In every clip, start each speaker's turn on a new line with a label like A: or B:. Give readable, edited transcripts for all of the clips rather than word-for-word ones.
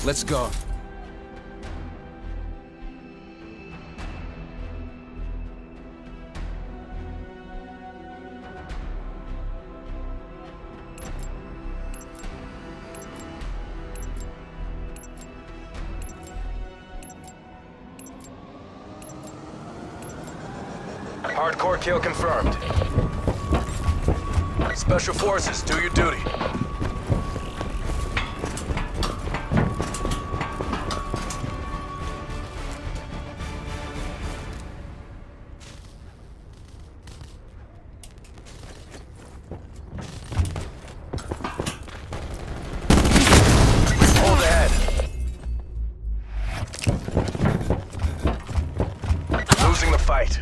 A: Let's go.
B: Hardcore kill confirmed. Special Forces, do your duty. Hold ahead. Losing the fight.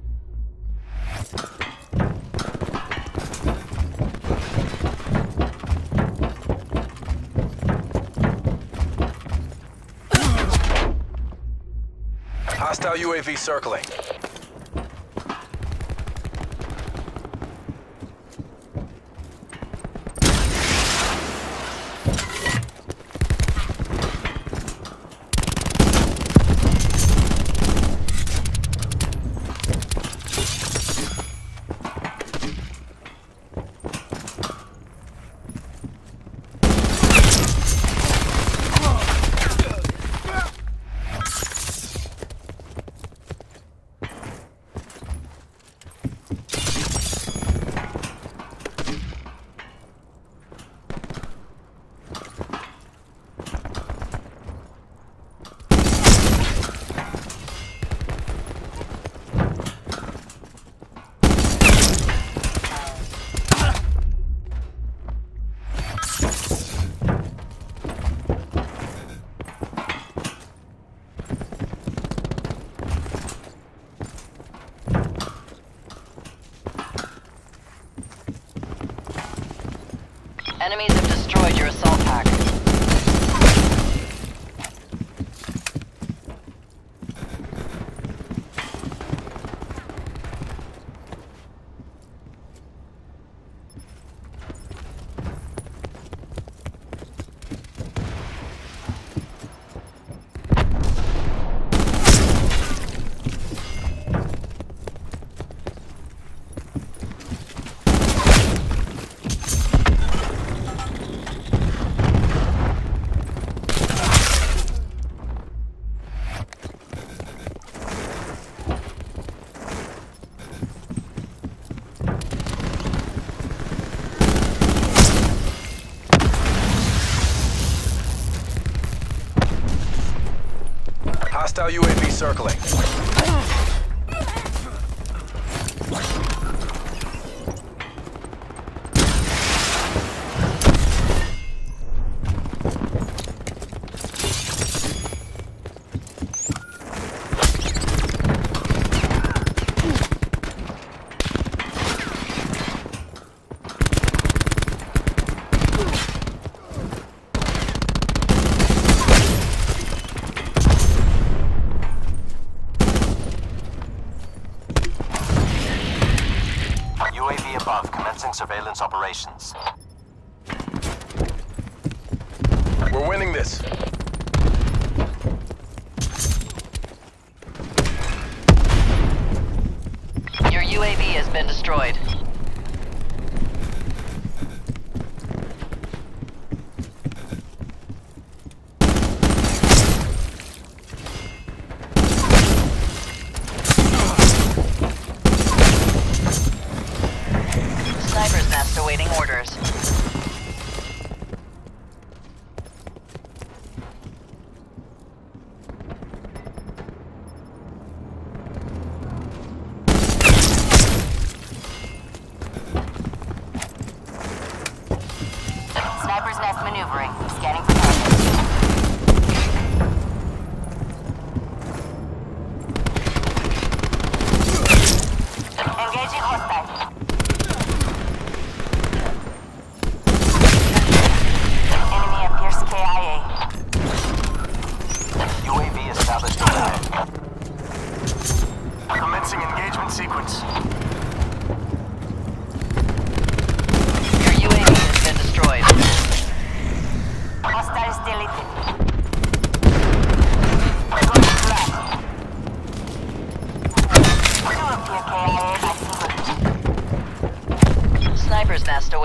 B: Hostile UAV circling.
C: Enemies have destroyed your assault pack.
B: Hostile UAV circling.
D: UAV above, commencing surveillance operations.
B: We're winning this.
C: Your UAV has been destroyed. Sniper's nest awaiting orders.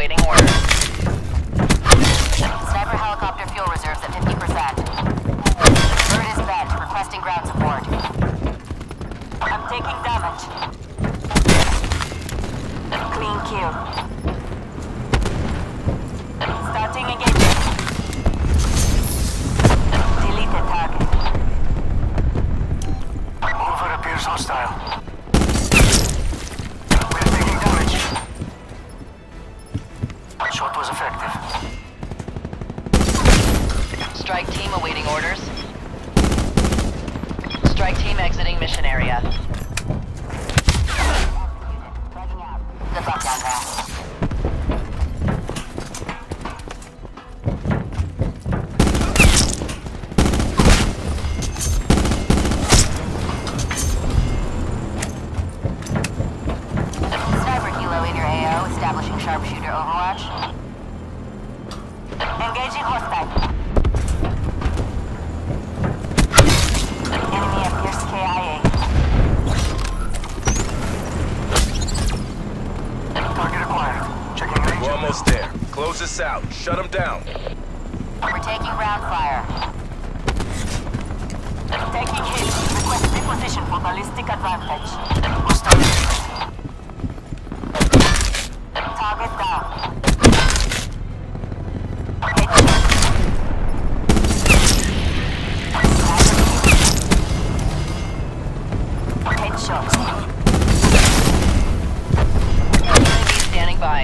C: awaiting orders.
A: Sniper helicopter fuel reserves at 50%. Bird is bent, requesting ground support. I'm taking damage. Clean kill. Starting engagement. Delete the target.
D: Mover appears hostile. We're taking damage. Shot was effective.
C: Strike team awaiting orders. Strike team exiting mission area.
A: Dragging out. Good luck down there. Sniper helo in your AO, establishing sharpshooter overwatch. Engaging hostile. Enemy at Pierce KIA.
D: Target acquired. Checking range.
B: We're almost there. Close this out. Shut them down.
A: We're taking ground fire. Taking hit. Request reposition for ballistic advantage.
D: Hostile.
A: Target down. Headshot.
C: UAV standing by.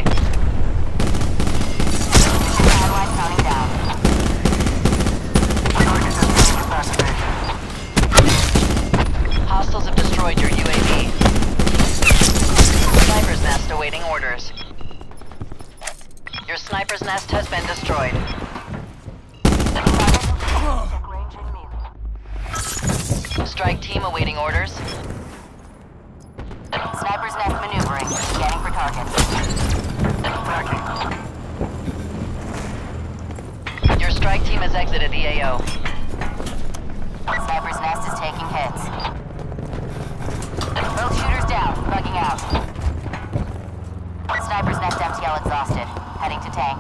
A: Satellite counting down.
D: Target has been incapacitated.
C: Hostiles have destroyed your UAV. Sniper's nest awaiting orders. Your sniper's nest has been destroyed.
A: Check range in mid.
C: Strike team awaiting orders.
A: Sniper's nest maneuvering. Scanning for targets.
D: Tracking.
C: Your strike team has exited the AO.
A: Sniper's nest is taking hits. Both shooters down. Bugging out. Sniper's nest MTL exhausted. Heading to tank.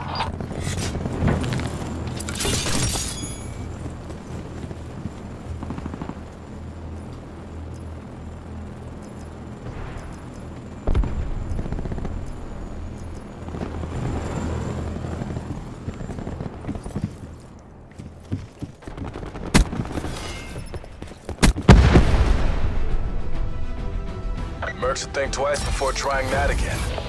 B: Mercs would think twice before trying that again.